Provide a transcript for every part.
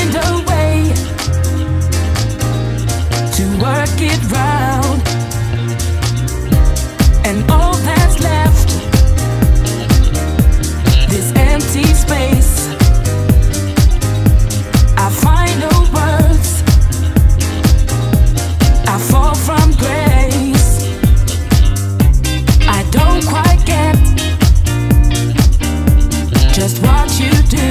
find a way to work it round, and all that's left, this empty space. I find no words, I fall from grace. I don't quite get just what you do,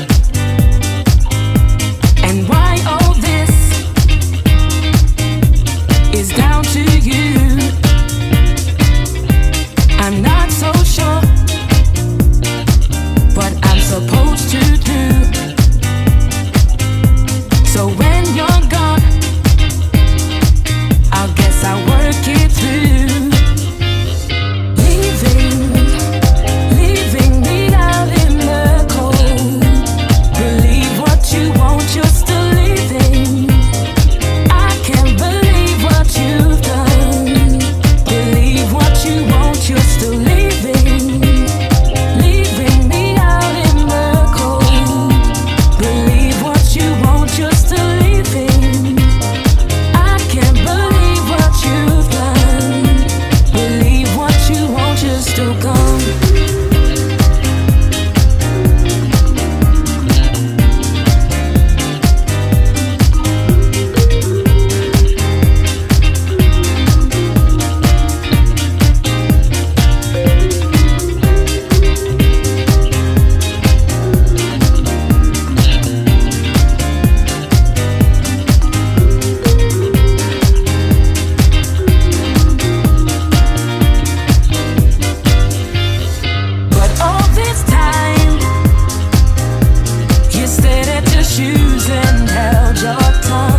and why all this is down to you. I'm not so sure what I'm supposed to do. So when you're gone, I guess I'll work it through. Leaving me out in the cold. Believe what you want, you're still leaving. I can't believe what you've done. Believe what you want, you're still leaving. Leaving me out in the cold. Believe what you want, you're still leaving. I can't believe what you've done. Believe what you want, you're still gone. You stayed at your shoes and held your tongue.